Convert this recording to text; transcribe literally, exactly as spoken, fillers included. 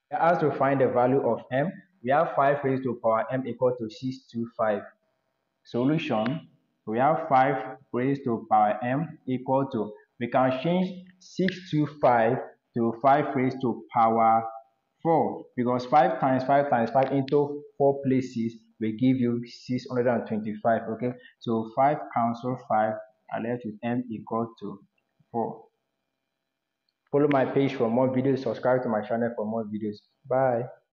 We are asked to find the value of m. We have five raised to power m equal to six hundred twenty-five. Solution, we have five raised to power m equal to, we can change six hundred twenty-five to five raised to power four, because five times five times five into four places will give you six hundred twenty-five. Okay, so five cancel five, I left with m equal to four. Follow my page for more videos, subscribe to my channel for more videos. Bye.